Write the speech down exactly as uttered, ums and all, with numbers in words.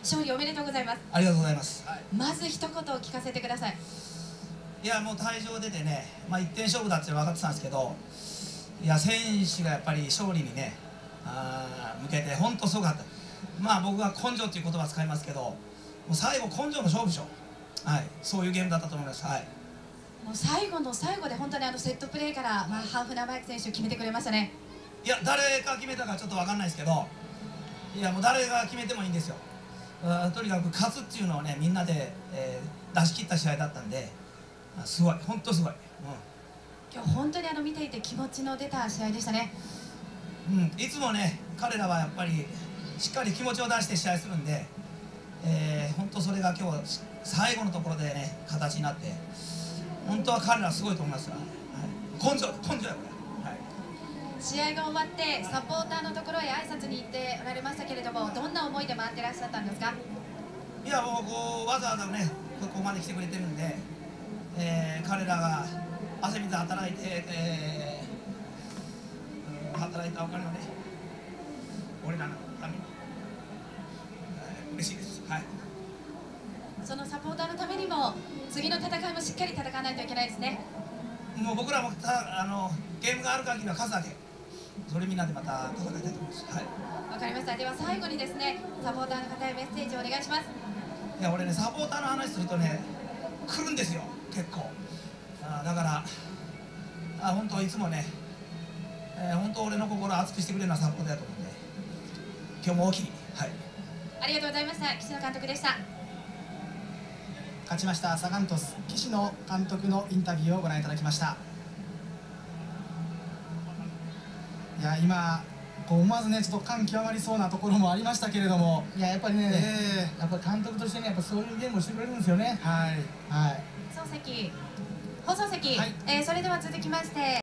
勝利おめでとうございます。 ありがとうございます。はい、 まず一言聞かせてください。 いや、もう退場出てね、まあ、いってん勝負だって分かってたんですけど、いや、選手がやっぱり勝利にね、あ向けて本当すごかった。まあ僕は根性っていう言葉使いますけど、もう最後根性の勝負でしょ。はい、そういうゲームだったと思います。はい、 もう最後の最後で本当にあのセットプレーから、まあ、ハーフナーマイク選手決めてくれましたね。 いや、誰が決めたかちょっと分かんないですけど、いや、もう誰が決めてもいいんですよ。あとにかく勝つっていうのをね、みんなで、えー、出し切った試合だったんで、すごい、本当すごい、うん、 今日本当にあの見ていて気持ちの出た試合でしたね。 うん、いつもね、彼らはやっぱりしっかり気持ちを出して試合するんで、えー、本当それが今日最後のところでね、形になって、本当は彼らすごいと思いますよ。はい、根性、根性やこれ。はい、試合が終わってサポーターのところへ挨拶に行っておられましたけれども、どんな思いで回ってらっしゃったんですか？いや、もうこうわざわざね、ここまで来てくれてるんで、えー、彼らが汗水働いて、えー、働いたお金をね、俺らのために、えー、嬉しいです。はい、そのサポーターのためにも次の戦いもしっかり戦わないといけないですね。もう僕らもたあのゲームがある限りは数だけ、それみんなでまた戦いたいと思います。はい、わかりました。では最後にですね、サポーターの方へメッセージをお願いします。いや、俺ね、サポーターの話するとね、来るんですよ、結構。あだからあ本当いつもね、えー、本当俺の心を熱くしてくれるようなサポーターだと思うんで、今日も大きに。はい、ありがとうございました。岸野監督でした。 勝ちましたサガン鳥栖岸野監督のインタビューをご覧いただきました。いや、今こう思わずね、ちょっと感極まりそうなところもありましたけれども、いや、やっぱりね、えー、やっぱり監督としてね、やっぱそういうゲームをしてくれるんですよね。はい、はい、 放送席、放送席、 はい、 えー、それでは続きまして